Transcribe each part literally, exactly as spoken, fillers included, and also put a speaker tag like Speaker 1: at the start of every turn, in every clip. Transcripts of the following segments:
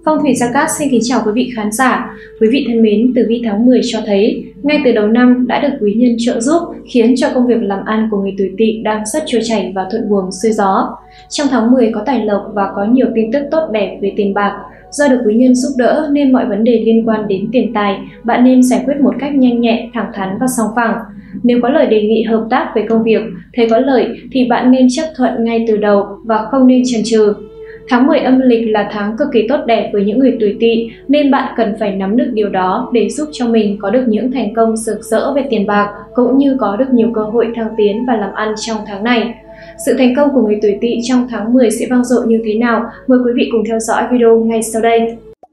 Speaker 1: Phong thủy Gia Cát xin kính chào quý vị khán giả. Quý vị thân mến, tử vi tháng mười cho thấy ngay từ đầu năm đã được quý nhân trợ giúp, khiến cho công việc làm ăn của người tuổi Tỵ đang rất trôi chảy và thuận buồm xuôi gió. Trong tháng mười có tài lộc và có nhiều tin tức tốt đẹp về tiền bạc. Do được quý nhân giúp đỡ nên mọi vấn đề liên quan đến tiền tài bạn nên giải quyết một cách nhanh nhẹn, thẳng thắn và sòng phẳng. Nếu có lời đề nghị hợp tác về công việc, thấy có lợi thì bạn nên chấp thuận ngay từ đầu và không nên chần chừ. Tháng mười âm lịch là tháng cực kỳ tốt đẹp với những người tuổi Tỵ nên bạn cần phải nắm được điều đó để giúp cho mình có được những thành công rực rỡ về tiền bạc cũng như có được nhiều cơ hội thăng tiến và làm ăn trong tháng này. Sự thành công của người tuổi Tỵ trong tháng mười sẽ vang dội như thế nào? Mời quý vị cùng theo dõi video ngay sau đây.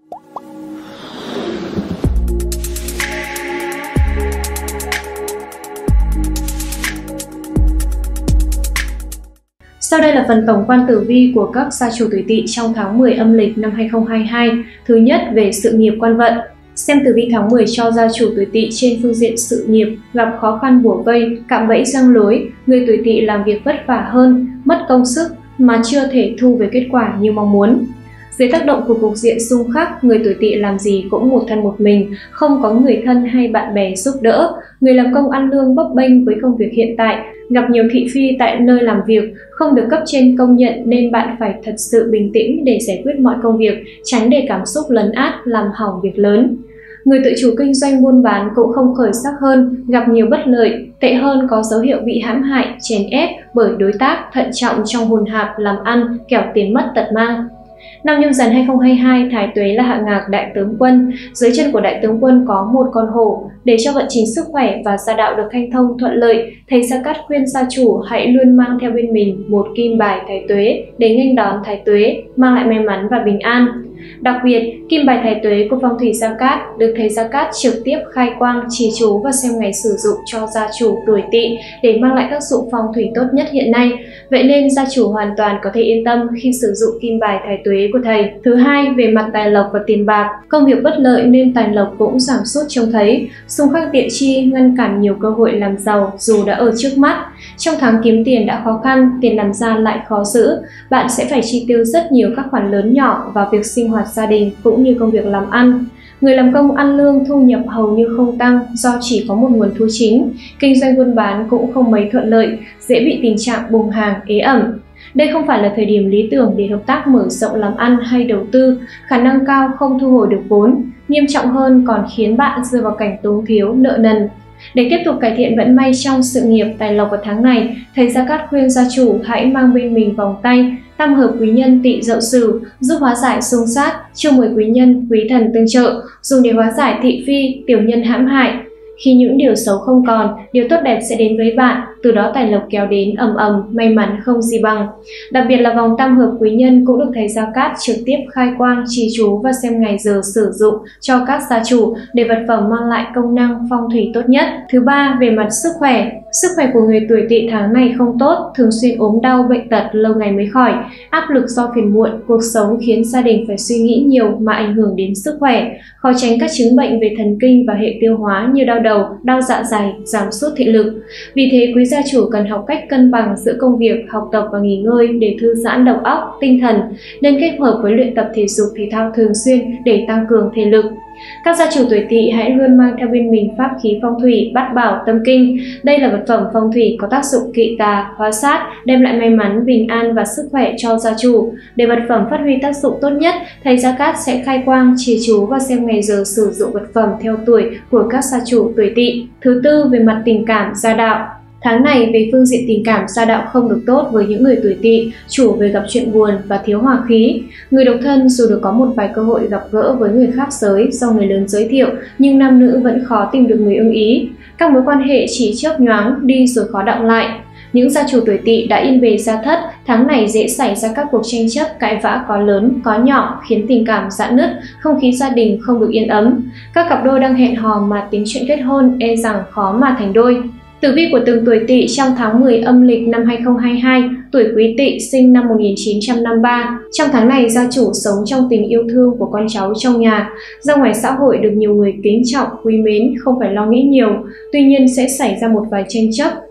Speaker 1: Sau đây là phần tổng quan tử vi của các gia chủ tuổi Tỵ trong tháng mười âm lịch năm hai không hai hai. Thứ nhất, về sự nghiệp quan vận. Xem tử vi tháng mười cho gia chủ tuổi Tỵ trên phương diện sự nghiệp, gặp khó khăn bủa vây, cạm bẫy răng lối, người tuổi Tỵ làm việc vất vả hơn, mất công sức mà chưa thể thu về kết quả như mong muốn. Dưới tác động của cục diện xung khắc, người tuổi Tỵ làm gì cũng một thân một mình, không có người thân hay bạn bè giúp đỡ. Người làm công ăn lương bấp bênh với công việc hiện tại, gặp nhiều thị phi tại nơi làm việc, không được cấp trên công nhận nên bạn phải thật sự bình tĩnh để giải quyết mọi công việc, tránh để cảm xúc lấn át làm hỏng việc lớn. Người tự chủ kinh doanh buôn bán cũng không khởi sắc hơn, gặp nhiều bất lợi, tệ hơn có dấu hiệu bị hãm hại, chèn ép bởi đối tác, thận trọng trong hùn hạp làm ăn, kẻo tiền mất tật mang. Năm Nhâm Dần hai không hai hai, Thái Tuế là hạ ngạc đại tướng quân, dưới chân của đại tướng quân có một con hổ. Để cho vận trình sức khỏe và gia đạo được hanh thông thuận lợi, thầy Gia Cát khuyên gia chủ hãy luôn mang theo bên mình một kim bài Thái Tuế để nghênh đón Thái Tuế, mang lại may mắn và bình an. Đặc biệt, kim bài Thái Tuế của phong thủy Gia Cát được thầy Gia Cát trực tiếp khai quang, trì chú và xem ngày sử dụng cho gia chủ tuổi Tỵ để mang lại tác dụng phong thủy tốt nhất hiện nay. Vậy nên gia chủ hoàn toàn có thể yên tâm khi sử dụng kim bài Thái Tuế của thầy. Thứ hai, về mặt tài lộc và tiền bạc, công việc bất lợi nên tài lộc cũng giảm sút trông thấy. Xung khắc địa chi ngăn cản nhiều cơ hội làm giàu dù đã ở trước mắt. Trong tháng kiếm tiền đã khó khăn, tiền làm ra lại khó giữ. Bạn sẽ phải chi tiêu rất nhiều các khoản lớn nhỏ vào việc sinh hoạt gia đình cũng như công việc làm ăn. Người làm công ăn lương thu nhập hầu như không tăng do chỉ có một nguồn thu chính. Kinh doanh buôn bán cũng không mấy thuận lợi, dễ bị tình trạng bùng hàng, ế ẩm. Đây không phải là thời điểm lý tưởng để hợp tác mở rộng làm ăn hay đầu tư, khả năng cao không thu hồi được vốn. Nghiêm trọng hơn còn khiến bạn rơi vào cảnh túng thiếu, nợ nần. Để tiếp tục cải thiện vận may trong sự nghiệp, tài lộc vào tháng này, thầy Gia Cát khuyên gia chủ hãy mang bên mình vòng tay tam hợp quý nhân Tỵ Dậu Sửu giúp hóa giải xung sát, chiêu mời quý nhân, quý thần tương trợ, dùng để hóa giải thị phi, tiểu nhân hãm hại. Khi những điều xấu không còn, điều tốt đẹp sẽ đến với bạn, từ đó tài lộc kéo đến ầm ầm, may mắn không gì bằng. Đặc biệt là vòng tam hợp quý nhân cũng được thầy Gia Cát trực tiếp khai quang, trì chú và xem ngày giờ sử dụng cho các gia chủ để vật phẩm mang lại công năng phong thủy tốt nhất. Thứ ba, về mặt sức khỏe. Sức khỏe của người tuổi Tỵ tháng này không tốt, thường xuyên ốm đau, bệnh tật lâu ngày mới khỏi. Áp lực do phiền muộn, cuộc sống khiến gia đình phải suy nghĩ nhiều mà ảnh hưởng đến sức khỏe. Khó tránh các chứng bệnh về thần kinh và hệ tiêu hóa như đau đầu, đau dạ dày, giảm sút thị lực. Vì thế, quý gia chủ cần học cách cân bằng giữa công việc, học tập và nghỉ ngơi để thư giãn đầu óc, tinh thần, nên kết hợp với luyện tập thể dục thể thao thường xuyên để tăng cường thể lực. Các gia chủ tuổi Tỵ hãy luôn mang theo bên mình pháp khí phong thủy Bát Bảo Tâm Kinh. Đây là vật phẩm phong thủy có tác dụng kỵ tà, hóa sát, đem lại may mắn, bình an và sức khỏe cho gia chủ. Để vật phẩm phát huy tác dụng tốt nhất, thầy Gia Cát sẽ khai quang, trì chú và xem ngày giờ sử dụng vật phẩm theo tuổi của các gia chủ tuổi Tỵ. Thứ tư, về mặt tình cảm, gia đạo. Tháng này về phương diện tình cảm, gia đạo không được tốt với những người tuổi Tỵ, chủ về gặp chuyện buồn và thiếu hòa khí. Người độc thân dù được có một vài cơ hội gặp gỡ với người khác giới do người lớn giới thiệu, nhưng nam nữ vẫn khó tìm được người ưng ý. Các mối quan hệ chỉ chớp nhoáng đi rồi khó đọng lại. Những gia chủ tuổi Tỵ đã yên bề gia thất, tháng này dễ xảy ra các cuộc tranh chấp, cãi vã có lớn, có nhỏ, khiến tình cảm rạn nứt, không khí gia đình không được yên ấm. Các cặp đôi đang hẹn hò mà tính chuyện kết hôn e rằng khó mà thành đôi. Tử vi của từng tuổi Tỵ trong tháng mười âm lịch năm hai không hai hai, tuổi Quý Tỵ sinh năm một nghìn chín trăm năm mươi ba. Trong tháng này, gia chủ sống trong tình yêu thương của con cháu trong nhà. Ra ngoài xã hội được nhiều người kính trọng, quý mến, không phải lo nghĩ nhiều. Tuy nhiên sẽ xảy ra một vài tranh chấp,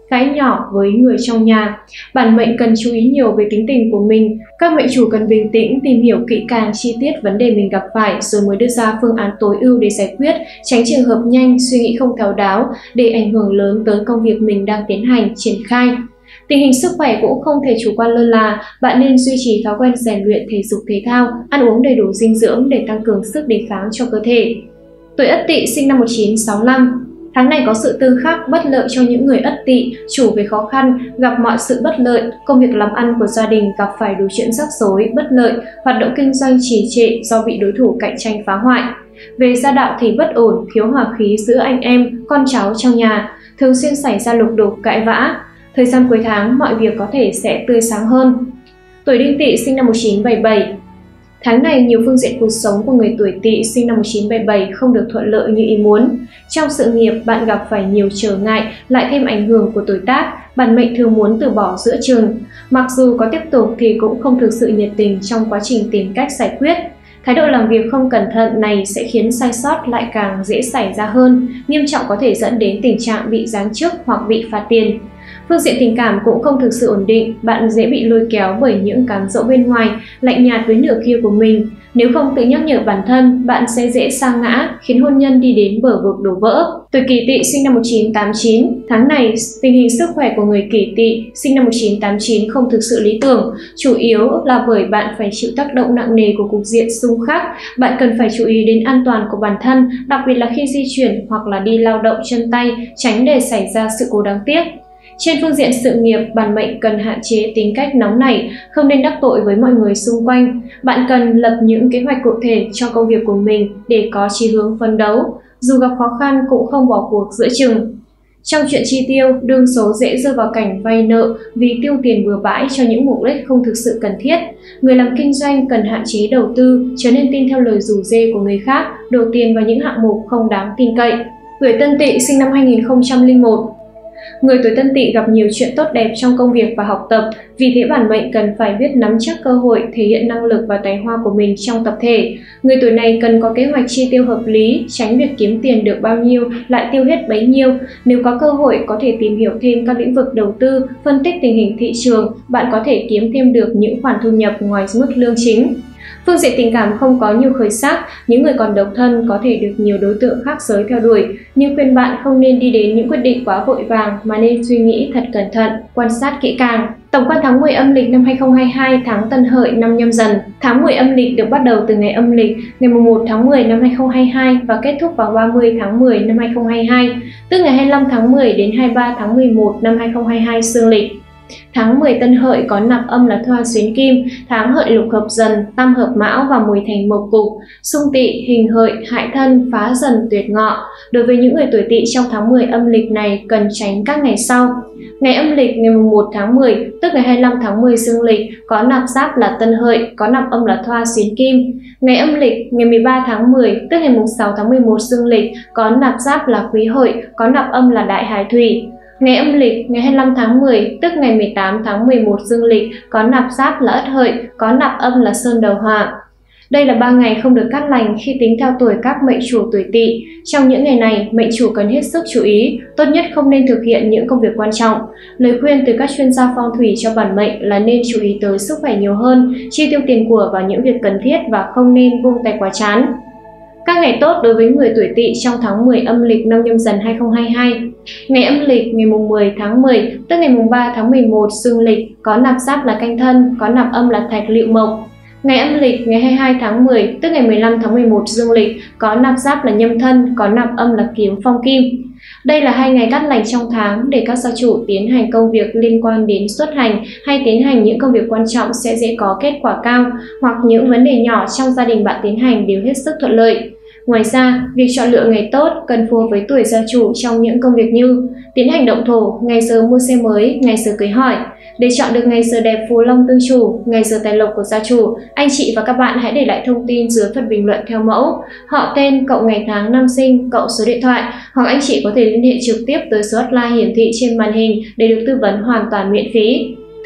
Speaker 1: cãi nhỏ với người trong nhà. Bản mệnh cần chú ý nhiều về tính tình của mình. Các mệnh chủ cần bình tĩnh, tìm hiểu kỹ càng chi tiết vấn đề mình gặp phải rồi mới đưa ra phương án tối ưu để giải quyết, tránh trường hợp nhanh, suy nghĩ không thấu đáo để ảnh hưởng lớn tới công việc mình đang tiến hành, triển khai. Tình hình sức khỏe cũng không thể chủ quan lơ là, bạn nên duy trì thói quen rèn luyện thể dục thể thao, ăn uống đầy đủ dinh dưỡng để tăng cường sức đề kháng cho cơ thể. Tuổi Ất Tỵ sinh năm một nghìn chín trăm sáu mươi lăm. Tháng này có sự tương khắc bất lợi cho những người Ất Tỵ, chủ về khó khăn, gặp mọi sự bất lợi, công việc làm ăn của gia đình gặp phải đủ chuyện rắc rối, bất lợi, hoạt động kinh doanh trì trệ do bị đối thủ cạnh tranh phá hoại. Về gia đạo thì bất ổn, thiếu hòa khí giữa anh em, con cháu trong nhà, thường xuyên xảy ra lục đục cãi vã. Thời gian cuối tháng, mọi việc có thể sẽ tươi sáng hơn. Tuổi Đinh Tỵ sinh năm một nghìn chín trăm bảy mươi bảy. Tháng này, nhiều phương diện cuộc sống của người tuổi Tỵ sinh năm một nghìn chín trăm bảy mươi bảy không được thuận lợi như ý muốn. Trong sự nghiệp, bạn gặp phải nhiều trở ngại, lại thêm ảnh hưởng của tuổi tác, bản mệnh thường muốn từ bỏ giữa chừng. Mặc dù có tiếp tục thì cũng không thực sự nhiệt tình trong quá trình tìm cách giải quyết. Thái độ làm việc không cẩn thận này sẽ khiến sai sót lại càng dễ xảy ra hơn, nghiêm trọng có thể dẫn đến tình trạng bị giáng chức hoặc bị phạt tiền. Phương diện tình cảm cũng không thực sự ổn định, bạn dễ bị lôi kéo bởi những cám dỗ bên ngoài, lạnh nhạt với nửa kia của mình. Nếu không tự nhắc nhở bản thân, bạn sẽ dễ sa ngã, khiến hôn nhân đi đến bờ vực đổ vỡ. Tuổi Kỷ Tỵ sinh năm một nghìn chín trăm tám mươi chín. Tháng này, tình hình sức khỏe của người Kỷ Tỵ sinh năm một nghìn chín trăm tám mươi chín không thực sự lý tưởng, chủ yếu là bởi bạn phải chịu tác động nặng nề của cục diện xung khắc. Bạn cần phải chú ý đến an toàn của bản thân, đặc biệt là khi di chuyển hoặc là đi lao động chân tay, tránh để xảy ra sự cố đáng tiếc. Trên phương diện sự nghiệp, bản mệnh cần hạn chế tính cách nóng nảy, không nên đắc tội với mọi người xung quanh. Bạn cần lập những kế hoạch cụ thể cho công việc của mình để có chí hướng phấn đấu, dù gặp khó khăn cũng không bỏ cuộc giữa chừng. Trong chuyện chi tiêu, đương số dễ rơi vào cảnh vay nợ vì tiêu tiền bừa bãi cho những mục đích không thực sự cần thiết. Người làm kinh doanh cần hạn chế đầu tư, chớ nên tin theo lời rủ rê của người khác, đổ tiền vào những hạng mục không đáng tin cậy. Tuổi Tân Tỵ sinh năm hai nghìn không trăm lẻ một. Người tuổi Tân Tỵ gặp nhiều chuyện tốt đẹp trong công việc và học tập, vì thế bản mệnh cần phải biết nắm chắc cơ hội, thể hiện năng lực và tài hoa của mình trong tập thể. Người tuổi này cần có kế hoạch chi tiêu hợp lý, tránh việc kiếm tiền được bao nhiêu lại tiêu hết bấy nhiêu. Nếu có cơ hội có thể tìm hiểu thêm các lĩnh vực đầu tư, phân tích tình hình thị trường, bạn có thể kiếm thêm được những khoản thu nhập ngoài mức lương chính. Phương diện tình cảm không có nhiều khởi sắc, những người còn độc thân có thể được nhiều đối tượng khác giới theo đuổi, nhưng khuyên bạn không nên đi đến những quyết định quá vội vàng mà nên suy nghĩ thật cẩn thận, quan sát kỹ càng. Tổng quan tháng mười âm lịch năm hai nghìn không trăm hai mươi hai, tháng Tân Hợi năm Nhâm Dần. Tháng mười âm lịch được bắt đầu từ ngày âm lịch ngày mùng một tháng mười năm hai nghìn không trăm hai mươi hai và kết thúc vào ba mươi tháng mười năm hai nghìn không trăm hai mươi hai, tức ngày hai mươi lăm tháng mười đến hai mươi ba tháng mười một năm hai nghìn không trăm hai mươi hai dương lịch. Tháng mười Tân Hợi có nạp âm là Thoa Xuyến Kim, tháng Hợi lục hợp Dần, tam hợp Mão và mùi thành mộc cục, xung Tỵ, hình Hợi, hại Thân, phá Dần, tuyệt Ngọ. Đối với những người tuổi Tỵ trong tháng mười âm lịch này cần tránh các ngày sau. Ngày âm lịch ngày mùng một tháng mười, tức ngày hai mươi lăm tháng mười dương lịch, có nạp giáp là Tân Hợi, có nạp âm là Thoa Xuyến Kim. Ngày âm lịch ngày mười ba tháng mười, tức ngày mùng sáu tháng mười một dương lịch, có nạp giáp là Quý Hợi, có nạp âm là Đại Hải Thủy. Ngày âm lịch ngày hai mươi lăm tháng mười, tức ngày mười tám tháng mười một dương lịch, có nạp giáp là Ất Hợi, có nạp âm là Sơn Đầu Hỏa. Đây là ba ngày không được cát lành khi tính theo tuổi các mệnh chủ tuổi Tỵ. Trong những ngày này, mệnh chủ cần hết sức chú ý, tốt nhất không nên thực hiện những công việc quan trọng. Lời khuyên từ các chuyên gia phong thủy cho bản mệnh là nên chú ý tới sức khỏe nhiều hơn, chi tiêu tiền của vào những việc cần thiết và không nên vung tay quá chán. Các ngày tốt đối với người tuổi Tỵ trong tháng mười âm lịch năm Nhâm Dần hai nghìn không trăm hai mươi hai. Ngày âm lịch ngày mùng mười tháng mười, tức ngày mùng ba tháng mười một dương lịch, có nạp giáp là Canh Thân, có nạp âm là Thạch Lựu Mộc. Ngày âm lịch ngày hai mươi hai tháng mười, tức ngày mười lăm tháng mười một dương lịch, có nạp giáp là Nhâm Thân, có nạp âm là Kiếm Phong Kim. Đây là hai ngày cát lành trong tháng để các gia chủ tiến hành công việc liên quan đến xuất hành hay tiến hành những công việc quan trọng sẽ dễ có kết quả cao, hoặc những vấn đề nhỏ trong gia đình bạn tiến hành đều hết sức thuận lợi. Ngoài ra, việc chọn lựa ngày tốt cần phù hợp với tuổi gia chủ trong những công việc như tiến hành động thổ, ngày giờ mua xe mới, ngày giờ cưới hỏi. Để chọn được ngày giờ đẹp phù long tương chủ, ngày giờ tài lộc của gia chủ, anh chị và các bạn hãy để lại thông tin dưới phần bình luận theo mẫu, họ tên, cộng ngày tháng năm sinh, cộng số điện thoại, hoặc anh chị có thể liên hệ trực tiếp tới số hotline hiển thị trên màn hình để được tư vấn hoàn toàn miễn phí.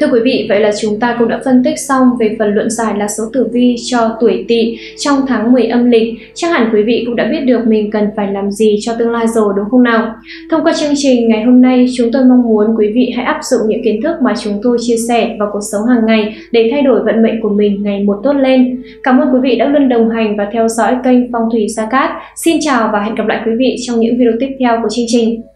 Speaker 1: Thưa quý vị, vậy là chúng ta cũng đã phân tích xong về phần luận giải lá số tử vi cho tuổi Tỵ trong tháng mười âm lịch. Chắc hẳn quý vị cũng đã biết được mình cần phải làm gì cho tương lai rồi đúng không nào? Thông qua chương trình ngày hôm nay, chúng tôi mong muốn quý vị hãy áp dụng những kiến thức mà chúng tôi chia sẻ vào cuộc sống hàng ngày để thay đổi vận mệnh của mình ngày một tốt lên. Cảm ơn quý vị đã luôn đồng hành và theo dõi kênh Phong thủy Gia Cát. Xin chào và hẹn gặp lại quý vị trong những video tiếp theo của chương trình.